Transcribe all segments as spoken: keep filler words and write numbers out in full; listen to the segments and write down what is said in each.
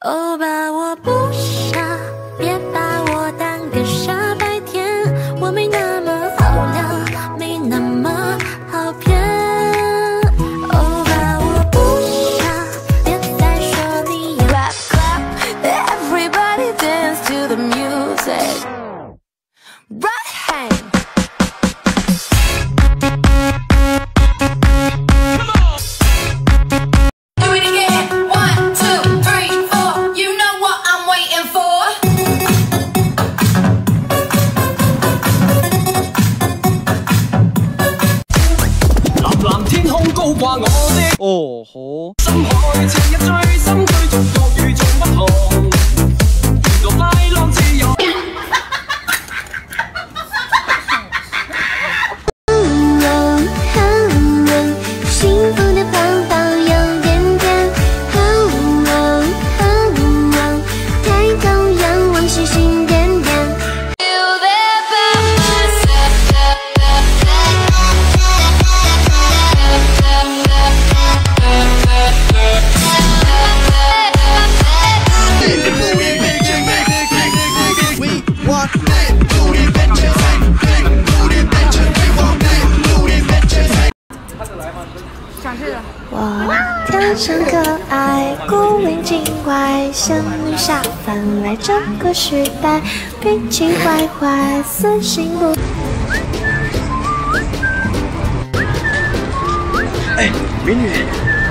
欧巴，我不傻，别把我当个傻白甜，我没那么好撩，没那么好骗。欧巴，我不傻，别再说你有 clap clap everybody dance to the music right hand。 哦吼！ 深海情入最深，追逐各與眾不同，沿途拉浪自由。 幸福的胖胖有点甜，抬头仰望星星点点。 我天生可爱，古灵精怪，仙女下凡来这个时代，脾气坏坏，死性不。 哎，美女。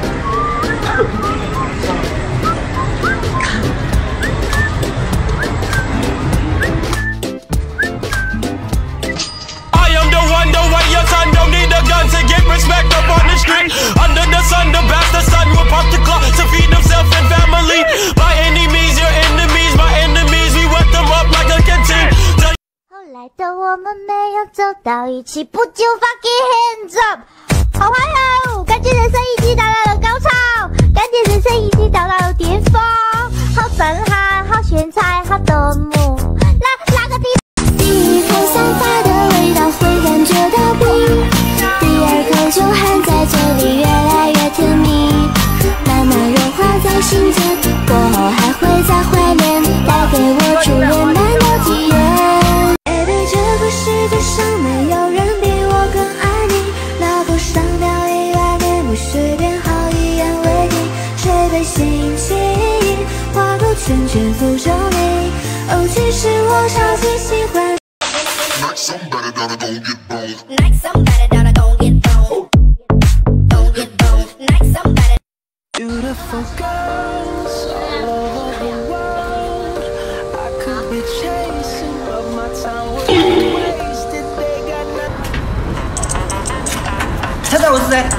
Respect up on the street, under the sun, the bastard son will pop the clock to feed himself and family. By any means, your enemies, my enemies, we wet them up like a canteen. 后来的我们没有走到一起，不就 fucking hands up， 好嗨哦！感觉人生已经达到了高潮，感觉人生已经达到了巅峰，好震撼，好炫彩，好夺目。那那个地，第一口散发的味道会感觉到冰。 就含在嘴里，越来越甜蜜，慢慢融化在心间，过后还会在怀念，带给我初恋般的体验。Baby， 这个世界上没有人比我更爱你，老狗上吊一万年不随便，好一言为定，谁被心吸引，画个圈圈诅咒你。哦，其实我超级喜欢。Like somebody gotta go get boned. Like somebody gotta go get boned. Go get boned. Like somebody. Beautiful girls all over the world. I could be chasing, but my time was wasted. They got nothing. 猜猜我是谁？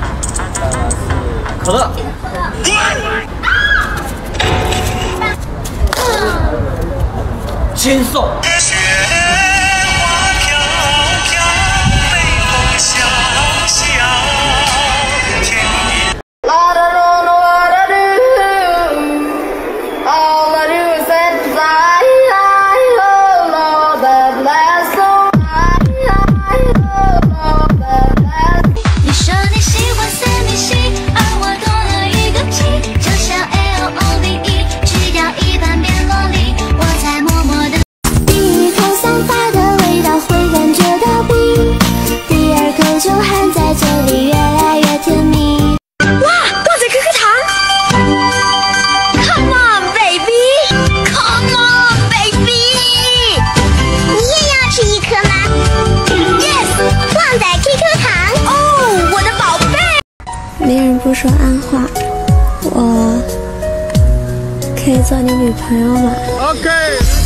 可乐。轻松。 没人不说暗话，我可以做你女朋友吗 ？OK。